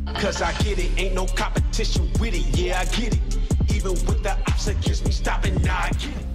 Cause I get it, ain't no competition with it, yeah, I get it. Even with the ops against me stopping, now I get it.